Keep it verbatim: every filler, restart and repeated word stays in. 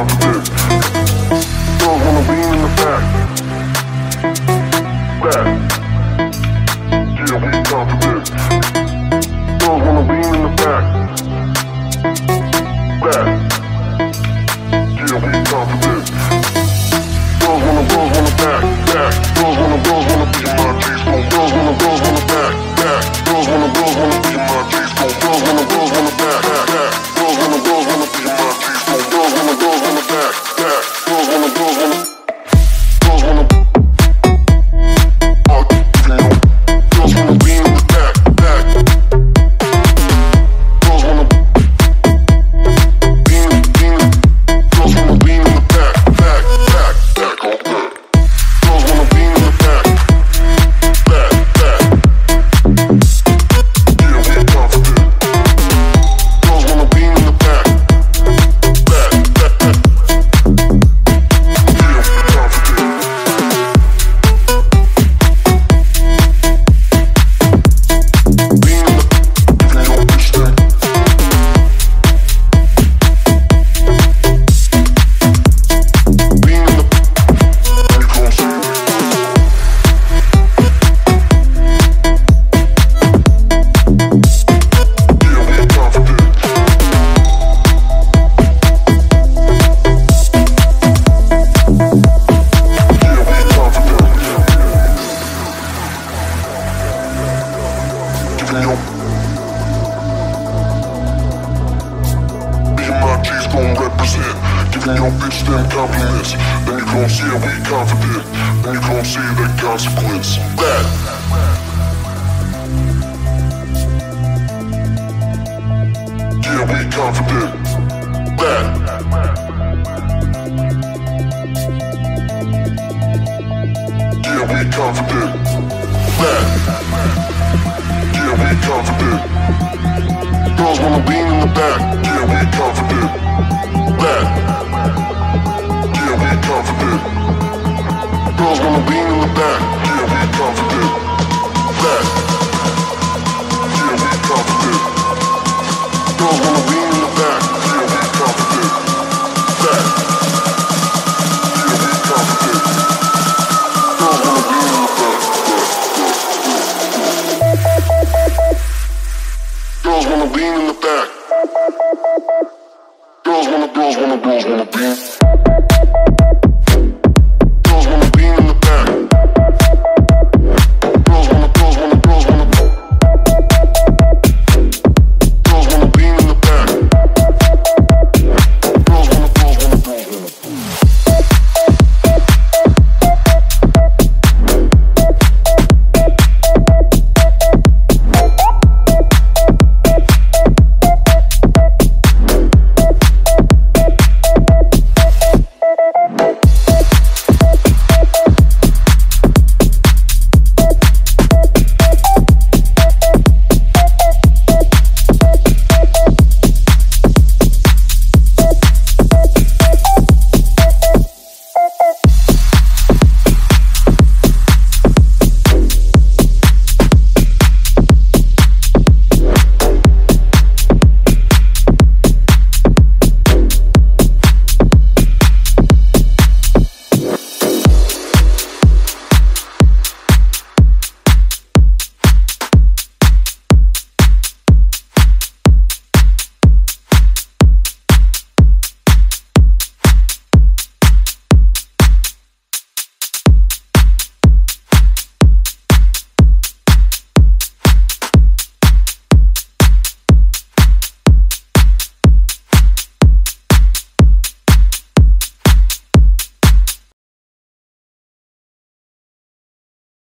confident. Girls wanna be in the back. Back. Yeah, we confident. Girls wanna be in the back. Back. Yeah, we confident. Girls wanna, girls wanna back, back. Girls wanna, girls wanna be in my G-spot. Girls wanna, girls wanna back, back. Girls wanna, girls wanna be in my G-spot. Girls wanna, girls wanna back, back, back. Girls wanna, girls wanna be in my G-spot. Girls wanna, girls wanna back, back. Girls wanna, girls wanna, girls wanna. Girls wanna be in the back, back. Girls wanna be in, be in. Girls wanna be in the back, back, back, back, on back. Girls wanna be in the back, back, back. Yeah, we confident. Girls wanna be in the back, back, back, back. Yeah, we confident. Be in the, if you don't push them. Be in the, you gon' see it. Yeah, we confident. Yeah, we confident. Giving your me and my G's gon' represent. Giving your bitch them compliments. Then you gon' see that we confident. Then you gon' see the consequence. That. Yeah, we confident. That. Yeah, we confident. That. Yeah, we confident. Girls wanna be in the back. Yeah, we confident. That. Yeah, we confident. Girls wanna be in the back. Yeah, we confident. That. Yeah, we confident. Girls wanna be in the back. Yeah, we confident. That. Yeah, we confident. Girls wanna be in the back. Girls wanna be in the back. Girls wanna, girls wanna, girls wanna be.